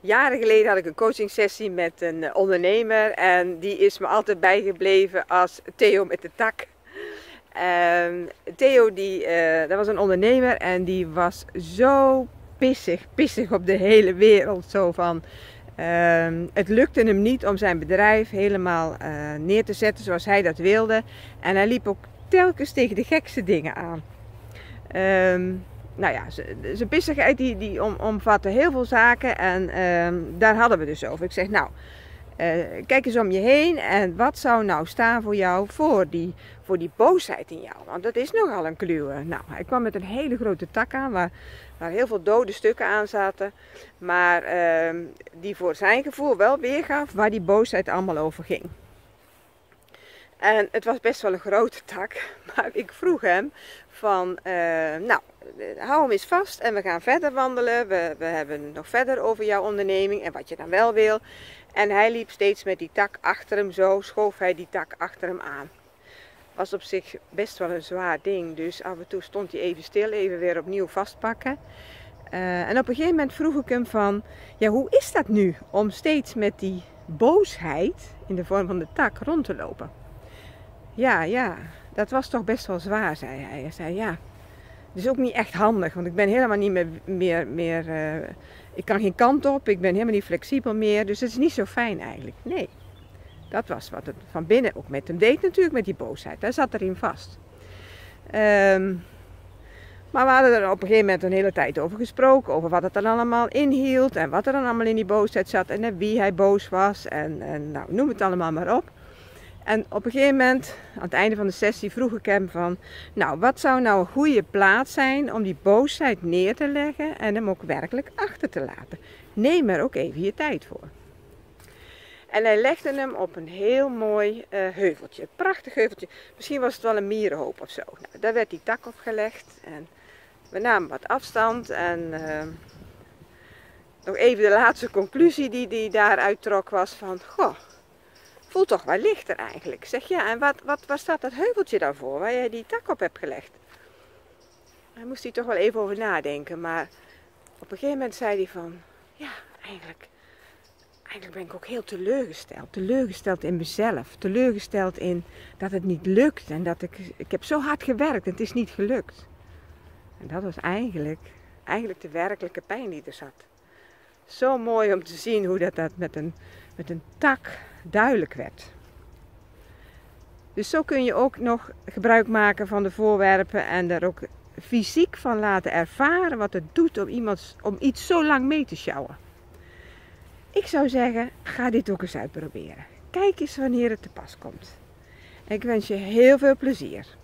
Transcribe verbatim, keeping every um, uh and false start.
Jaren geleden had ik een coachingsessie met een ondernemer en die is me altijd bijgebleven als Theo met de tak. Um, Theo, die, uh, dat was een ondernemer en die was zo pissig, pissig op de hele wereld. Zo van, uh, het lukte hem niet om zijn bedrijf helemaal uh, neer te zetten zoals hij dat wilde. En hij liep ook telkens tegen de gekste dingen aan. Um, nou ja, zijn pissigheid die, die om, omvatte heel veel zaken en um, daar hadden we dus over. Ik zeg, nou, uh, kijk eens om je heen en wat zou nou staan voor jou voor die, voor die boosheid in jou? Want dat is nogal een kluwe. Nou, hij kwam met een hele grote tak aan waar, waar heel veel dode stukken aan zaten. Maar uh, die voor zijn gevoel wel weergaf waar die boosheid allemaal over ging. En het was best wel een grote tak, maar ik vroeg hem van, uh, nou, hou hem eens vast en we gaan verder wandelen. We, we hebben nog verder over jouw onderneming en wat je dan wel wil. En hij liep steeds met die tak achter hem zo, schoof hij die tak achter hem aan. Was op zich best wel een zwaar ding, dus af en toe stond hij even stil, even weer opnieuw vastpakken. Uh, en op een gegeven moment vroeg ik hem van, ja, hoe is dat nu om steeds met die boosheid in de vorm van de tak rond te lopen? Ja, ja, dat was toch best wel zwaar, zei hij. Hij zei, ja, het is ook niet echt handig, want ik ben helemaal niet meer, meer, meer uh, ik kan geen kant op, ik ben helemaal niet flexibel meer, dus het is niet zo fijn eigenlijk. Nee, dat was wat het van binnen ook met hem deed natuurlijk, met die boosheid. Hij zat erin vast. Um, maar we hadden er op een gegeven moment een hele tijd over gesproken, over wat het dan allemaal inhield en wat er dan allemaal in die boosheid zat en naar wie hij boos was en, en nou, noem het allemaal maar op. En op een gegeven moment, aan het einde van de sessie, vroeg ik hem van, nou, wat zou nou een goede plaats zijn om die boosheid neer te leggen en hem ook werkelijk achter te laten? Neem er ook even je tijd voor. En hij legde hem op een heel mooi uh, heuveltje, een prachtig heuveltje. Misschien was het wel een mierenhoop of zo. Nou, daar werd die tak op gelegd en we namen wat afstand en uh, nog even de laatste conclusie die hij daaruit trok was van, goh, voelt toch wel lichter eigenlijk. Zeg ja, en wat, wat, waar staat dat heuveltje dan voor, waar jij die tak op hebt gelegd? Daar moest hij toch wel even over nadenken, maar op een gegeven moment zei hij van, ja, eigenlijk, eigenlijk ben ik ook heel teleurgesteld. Teleurgesteld in mezelf, teleurgesteld in dat het niet lukt en dat ik, ik heb zo hard gewerkt en het is niet gelukt. En dat was eigenlijk, eigenlijk de werkelijke pijn die er zat. Zo mooi om te zien hoe dat, dat met, een, met een tak duidelijk werd. Dus zo kun je ook nog gebruik maken van de voorwerpen en er ook fysiek van laten ervaren wat het doet om, iemand, om iets zo lang mee te sjouwen. Ik zou zeggen, ga dit ook eens uitproberen. Kijk eens wanneer het te pas komt. En ik wens je heel veel plezier.